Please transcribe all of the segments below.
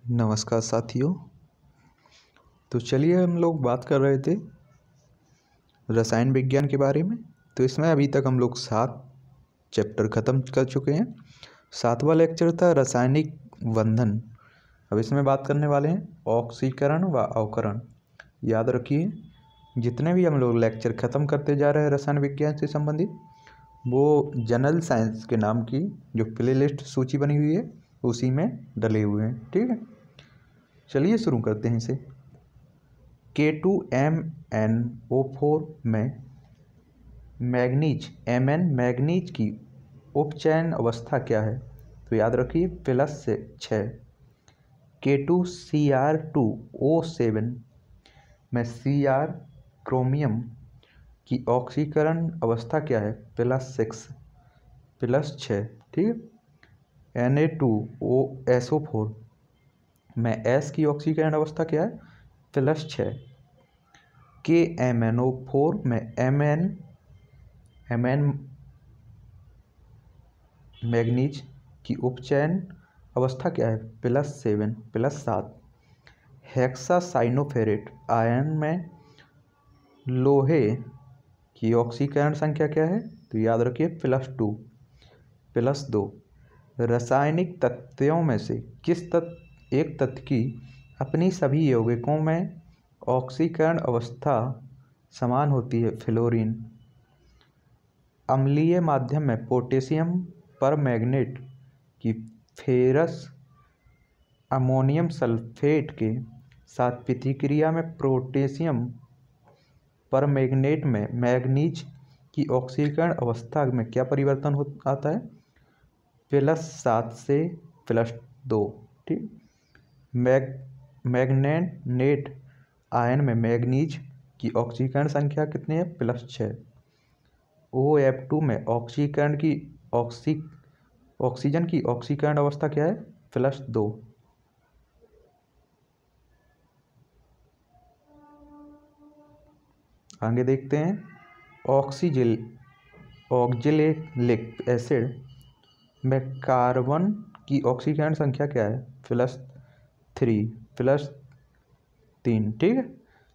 नमस्कार साथियों। तो चलिए हम लोग बात कर रहे थे रसायन विज्ञान के बारे में। तो इसमें अभी तक हम लोग 7 चैप्टर ख़त्म कर चुके हैं। 7वां लेक्चर था रासायनिक बंधन। अब इसमें बात करने वाले हैं ऑक्सीकरण व अवकरण। याद रखिए, जितने भी हम लोग लेक्चर ख़त्म करते जा रहे हैं रसायन विज्ञान से संबंधित, वो जनरल साइंस के नाम की जो प्लेलिस्ट सूची बनी हुई है उसी में डले हुए हैं। ठीक है, चलिए शुरू करते हैं इसे। K2MnO4 में मैग्नीज Mn मैग्नीज की उपचयन अवस्था क्या है? तो याद रखिए +6। K2Cr2O7 में Cr क्रोमियम की ऑक्सीकरण अवस्था क्या है? +6 +6। ठीक है। Na2SO4 में S की ऑक्सीकरण अवस्था क्या है? +6। KMnO4 में Mn मैग्नीज की उपचयन अवस्था क्या है? +7। हेक्सासाइनोफेरेट आयन में लोहे की ऑक्सीकरण संख्या क्या है? तो याद रखिए +2। रासायनिक तत्वों में से किस एक तत्व की अपनी सभी यौगिकों में ऑक्सीकरण अवस्था समान होती है? फ्लोरीन। अम्लीय माध्यम में पोटेशियम परमैंगनेट की फेरस अमोनियम सल्फेट के साथ प्रतिक्रिया में पोटेशियम परमैंगनेट में मैग्नीज की ऑक्सीकरण अवस्था में क्या परिवर्तन आता है? +7 से +2। ठीक। मैग्नेट आयन में मैग्नीज की ऑक्सीकरण संख्या कितनी है? +6। OF2 में ऑक्सीजन की ऑक्सीकरण अवस्था क्या है? +2। आगे देखते हैं। ऑक्जेलिक एसिड में कार्बन की ऑक्सीकरण संख्या क्या है? +3। ठीक है।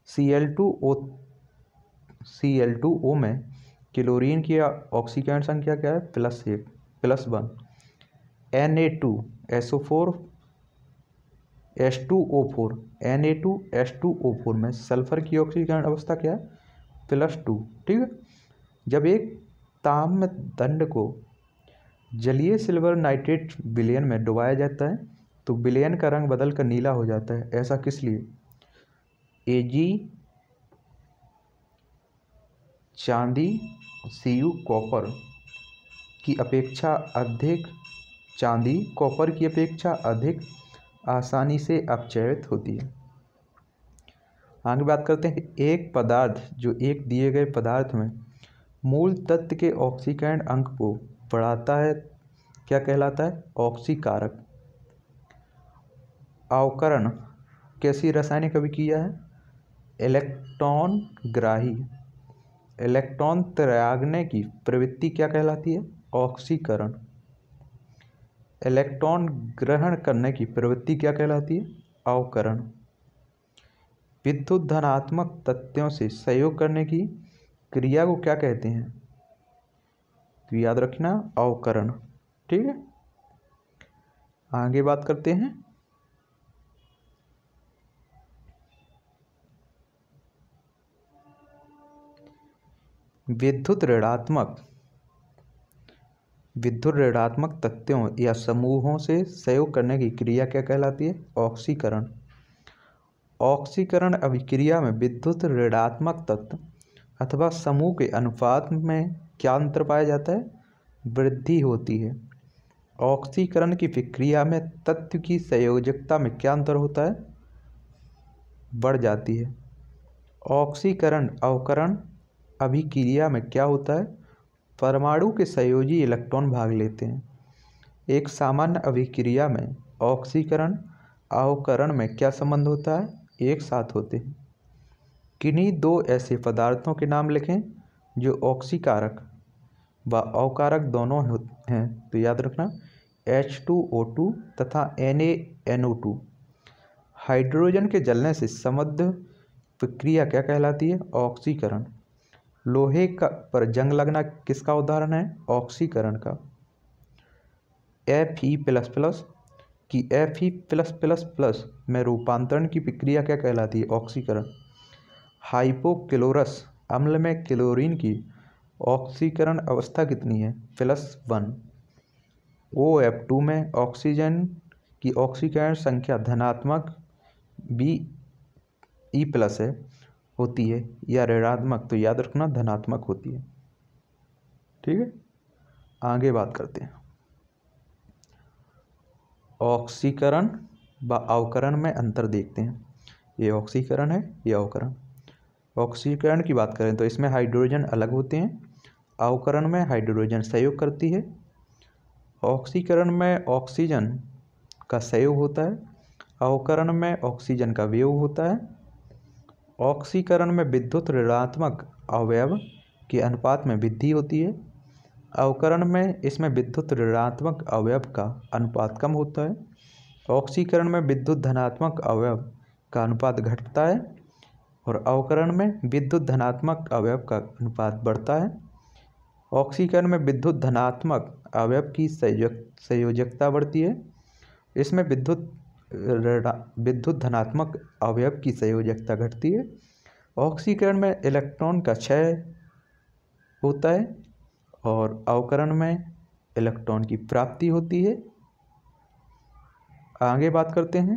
Cl2O में क्लोरीन की ऑक्सीकरण संख्या क्या है? +1 +1। Na2SO4 में सल्फर की ऑक्सीकरण अवस्था क्या है? +2। ठीक है। जब एक ताम्र दंड को जलीय सिल्वर नाइट्रेट विलयन में डुबाया जाता है तो विलयन का रंग बदलकर नीला हो जाता है। ऐसा किस लिए? Ag चांदी Cu कॉपर की अपेक्षा अधिक आसानी से अपचयित होती है। आगे बात करते हैं। एक पदार्थ जो एक दिए गए पदार्थ में मूल तत्व के ऑक्सीकरण अंक को बढ़ाता है क्या कहलाता है? ऑक्सीकारक। अवकरण कैसी रासायनिक अभिक्रिया है? इलेक्ट्रॉन ग्राही। इलेक्ट्रॉन त्यागने की प्रवृत्ति क्या कहलाती है? ऑक्सीकरण। इलेक्ट्रॉन ग्रहण करने की प्रवृत्ति क्या कहलाती है? अवकरण। विद्युत धनात्मक तत्वों से संयोग करने की क्रिया को क्या कहते हैं? तो याद रखना अवकरण। ठीक है। आगे बात करते हैं। विद्युत ऋणात्मक तत्वों या समूहों से संयोग करने की क्रिया क्या कहलाती है? ऑक्सीकरण। ऑक्सीकरण अभिक्रिया में विद्युत ऋणात्मक तत्व अथवा समूह के अनुपात में क्या अंतर पाया जाता है? वृद्धि होती है। ऑक्सीकरण की प्रक्रिया में तत्व की संयोजकता में क्या अंतर होता है? बढ़ जाती है। ऑक्सीकरण अवकरण अभिक्रिया में क्या होता है? परमाणु के संयोजी इलेक्ट्रॉन भाग लेते हैं। एक सामान्य अभिक्रिया में ऑक्सीकरण अवकरण में क्या संबंध होता है? एक साथ होते हैं। किन्हीं 2 ऐसे पदार्थों के नाम लिखें जो ऑक्सीकारक व अवकारक दोनों हैं। तो याद रखना H2O2 तथा NaNO2। हाइड्रोजन के जलने से संबद्ध प्रक्रिया क्या कहलाती है? ऑक्सीकरण। लोहे का पर जंग लगना किसका उदाहरण है? ऑक्सीकरण का। Fe++ की Fe+++ में रूपांतरण की प्रक्रिया क्या कहलाती है? ऑक्सीकरण। हाइपोक्लोरस अम्ल में क्लोरीन की ऑक्सीकरण अवस्था कितनी है? +1। OF2 में ऑक्सीजन की ऑक्सीकरण संख्या धनात्मक Be+ है होती है या ऋणात्मक? तो याद रखना धनात्मक होती है। ठीक है, आगे बात करते हैं। ऑक्सीकरण व अवकरण में अंतर देखते हैं। ये ऑक्सीकरण है, ये अवकरण। ऑक्सीकरण की बात करें तो इसमें हाइड्रोजन अलग होते हैं, अवकरण में हाइड्रोजन सहयोग करती है। ऑक्सीकरण में ऑक्सीजन का सहयोग होता है, अवकरण में ऑक्सीजन का वियोग होता है। ऑक्सीकरण में विद्युत ऋणात्मक अवयव के अनुपात में वृद्धि होती है, अवकरण में इसमें विद्युत ऋणात्मक अवयव का अनुपात कम होता है। ऑक्सीकरण में विद्युत धनात्मक अवयव का अनुपात घटता है और अवकरण में विद्युत धनात्मक अवयव का अनुपात बढ़ता है। ऑक्सीकरण में विद्युत धनात्मक अवयव की संयोजकता बढ़ती है, इसमें विद्युत धनात्मक अवयव की संयोजकता घटती है। ऑक्सीकरण में इलेक्ट्रॉन का क्षय होता है और अवकरण में इलेक्ट्रॉन की प्राप्ति होती है। आगे बात करते हैं।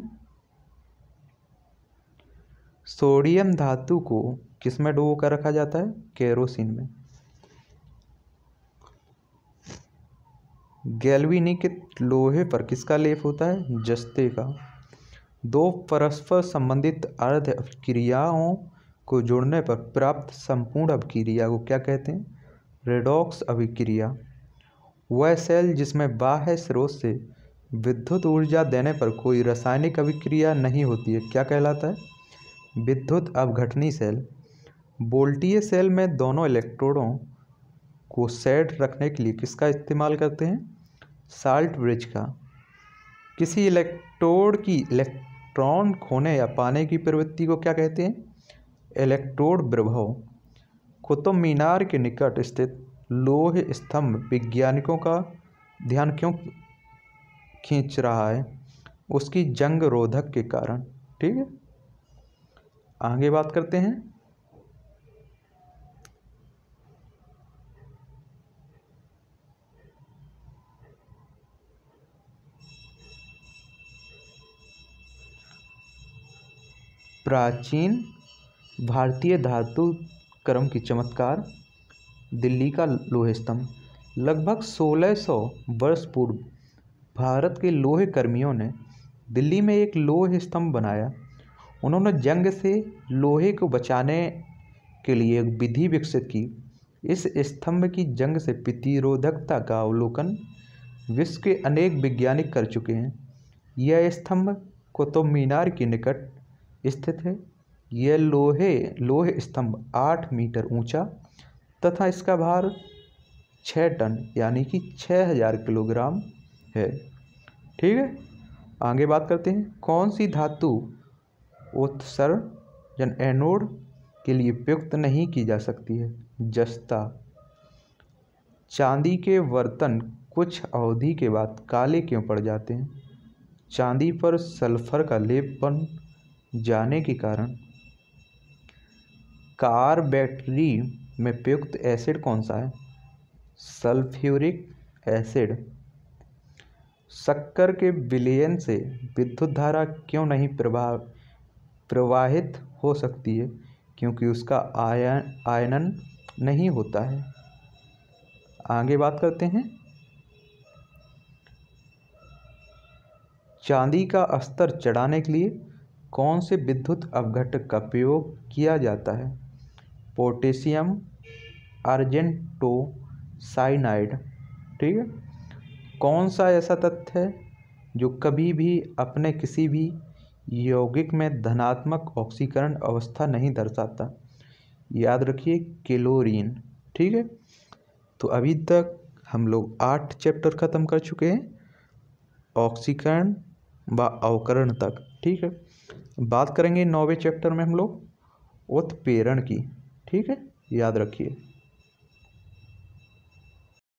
सोडियम धातु को किस में डुबो कर रखा जाता है? केरोसिन में। गैल्वेनिक लोहे पर किसका लेप होता है? जस्ते का। दो परस्पर संबंधित अर्ध अभिक्रियाओं को जोड़ने पर प्राप्त संपूर्ण अभिक्रिया को क्या कहते हैं? रेडॉक्स अभिक्रिया। वह सेल जिसमें बाह्य स्रोत से विद्युत ऊर्जा देने पर कोई रासायनिक अभिक्रिया नहीं होती है क्या कहलाता है? विद्युत अपघटनी सेल। वोल्टीय सेल में दोनों इलेक्ट्रोडों को सेट रखने के लिए किसका इस्तेमाल करते हैं? साल्ट ब्रिज का। किसी इलेक्ट्रोड की इलेक्ट्रॉन खोने या पाने की प्रवृत्ति को क्या कहते हैं? इलेक्ट्रोड विभव। कुतुब मीनार के निकट स्थित लोह स्तंभ वैज्ञानिकों का ध्यान क्यों खींच रहा है? उसकी जंग रोधक के कारण। ठीक है, आगे बात करते हैं। प्राचीन भारतीय धातु क्रम की चमत्कार। दिल्ली का लोह स्तंभ। लगभग 1600 वर्ष पूर्व भारत के लोहे कर्मियों ने दिल्ली में एक लोह स्तंभ बनाया। उन्होंने जंग से लोहे को बचाने के लिए एक विधि विकसित की। इस स्तंभ की जंग से प्रतिरोधकता का अवलोकन विश्व के अनेक वैज्ञानिक कर चुके हैं। यह स्तंभ कुतुब मीनार के निकट स्थित है। यह लोह स्तंभ 8 मीटर ऊंचा तथा इसका भार 6 टन यानी कि 6000 किलोग्राम है। ठीक है, आगे बात करते हैं। कौन सी धातु उत्सर्जन एनोड के लिए प्रयुक्त नहीं की जा सकती है? जस्ता। चांदी के बर्तन कुछ अवधि के बाद काले क्यों पड़ जाते हैं? चांदी पर सल्फर का लेप बन जाने के कारण। कार बैटरी में प्रयुक्त एसिड कौन सा है? Sulphuric acid. शक्कर के विलयन से विद्युत धारा क्यों नहीं प्रवाहित हो सकती है? क्योंकि उसका आयनन नहीं होता है। आगे बात करते हैं। चांदी का स्तर चढ़ाने के लिए कौन से विद्युत अपघटक का प्रयोग किया जाता है? Potassium argentocyanide. ठीक है, कौन सा ऐसा तत्व है जो कभी भी अपने किसी भी यौगिक में धनात्मक ऑक्सीकरण अवस्था नहीं दर्शाता? याद रखिए, क्लोरीन। ठीक है, तो अभी तक हम लोग 8 चैप्टर ख़त्म कर चुके हैं। ऑक्सीकरण, व अवकरण तक। ठीक है, बात करेंगे 9वें चैप्टर में हम लोग उत्प्रेरण की। ठीक है, याद रखिए।